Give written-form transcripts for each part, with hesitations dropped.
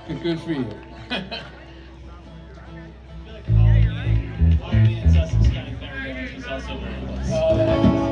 Good for you. Harvey in Sussex County Fairgrounds is also very close. Oh, that is.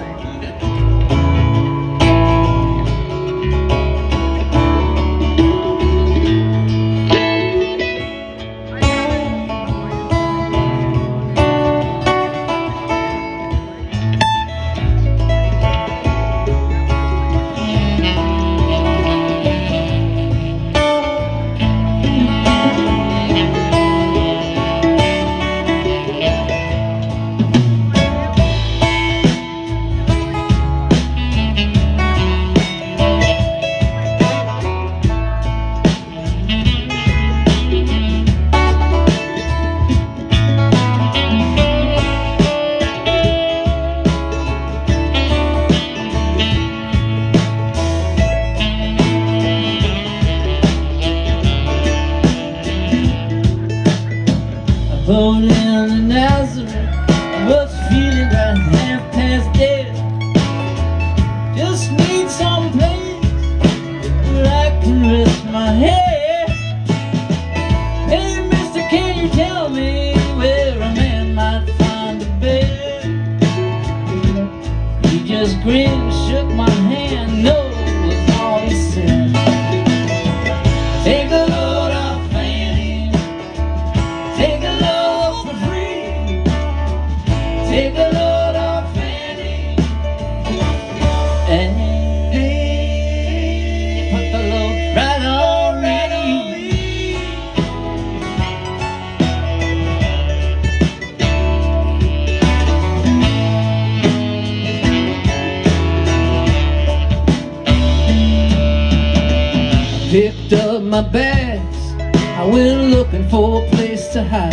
Voted in Nazareth, was feeling about half past dead. Just need some place where I can rest my head. Hey mister, can you tell me where a man might find a bed? He just grinned, shook my hand, no was all he said. Take a load off Fanny, take a load for free, take a load off Fanny, and put the load right on me. Picked up my bags, I went looking for a place to hide.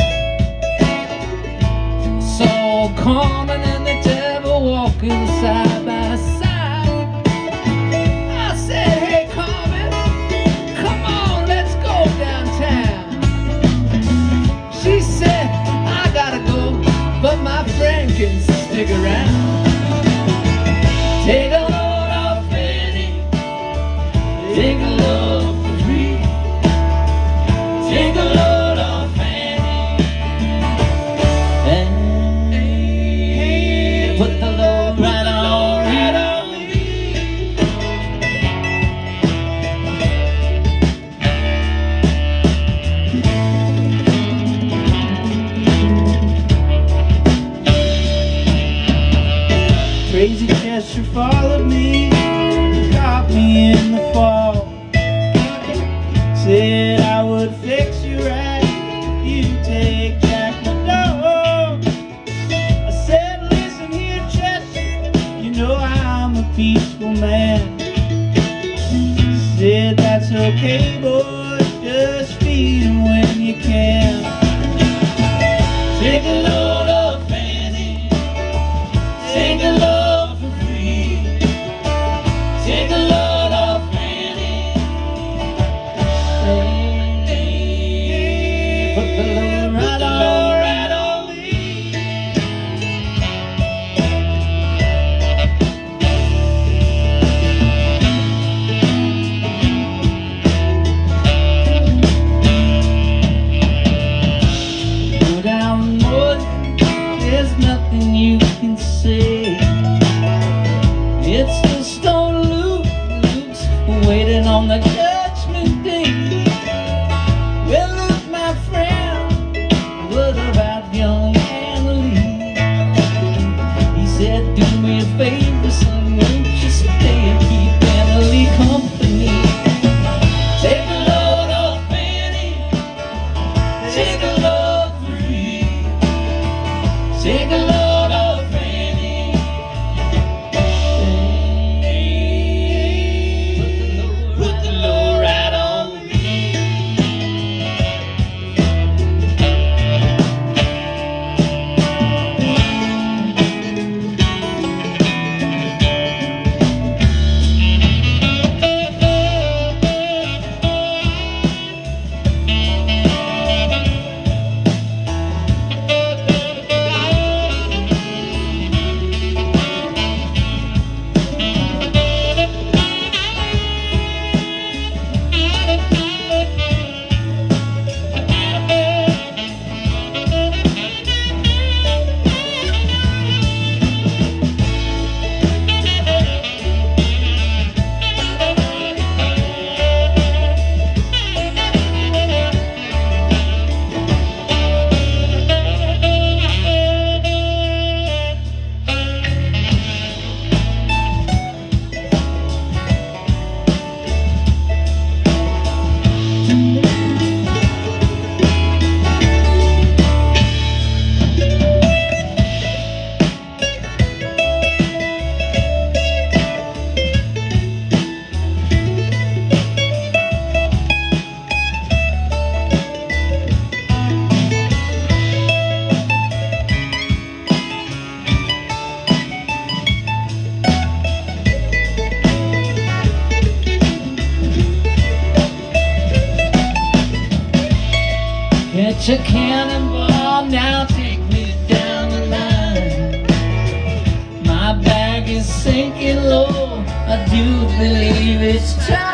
Saw Carmen and the devil walking side by side. I said, hey Carmen, come on, let's go downtown. She said, I gotta go, but my friend can stick around. Take a load off Fanny, take a load for free, take a load off Fanny, and put the load right on me. Crazy Chester followed me, caught me in the fall. Said I would fix you right, you take Jack my dog. I said, listen here Chester, you know I'm a peaceful man. Said that's okay boy, just feed him when you can. Take a load of Fanny, take a load for free, take a load of Fanny, put the load right on me. Go down north, It's a cannonball, now take me down the line. My bag is sinking low, I do believe it's time.